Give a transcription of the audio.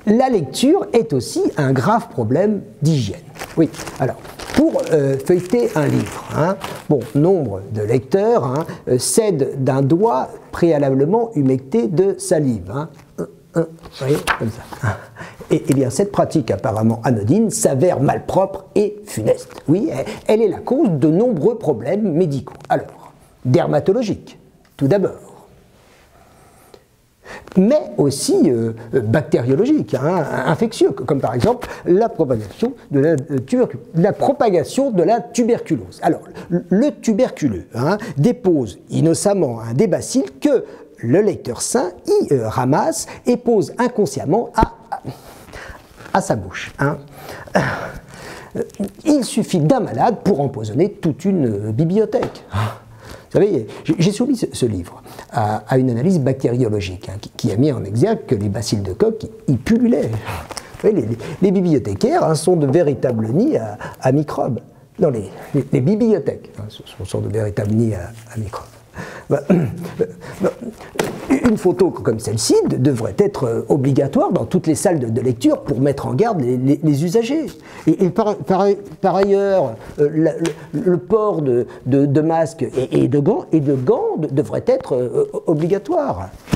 la lecture est aussi un grave problème d'hygiène. Oui, alors, pour feuilleter un livre, hein, bon, nombre de lecteurs cèdent d'un doigt préalablement humecté de salive. Hein. Vous voyez, comme ça. Et bien, cette pratique apparemment anodine s'avère malpropre et funeste. Oui, elle est la cause de nombreux problèmes médicaux. Alors, dermatologiques, tout d'abord, mais aussi bactériologiques, hein, infectieux, comme par exemple la propagation de la tuberculose. Alors, le tuberculeux dépose innocemment des bacilles que le lecteur sain y ramasse et pose inconsciemment à sa bouche. Hein. Il suffit d'un malade pour empoisonner toute une bibliothèque. Vous savez, j'ai soumis ce livre à une analyse bactériologique qui a mis en exergue que les bacilles de Koch y pullulaient. Vous voyez, les bibliothécaires sont de véritables nids à microbes. Non, les bibliothèques sont de véritables nids à microbes. Une photo comme celle-ci devrait être obligatoire dans toutes les salles de lecture pour mettre en garde les usagers. Et par ailleurs, le port de masques et de gants devrait être obligatoire.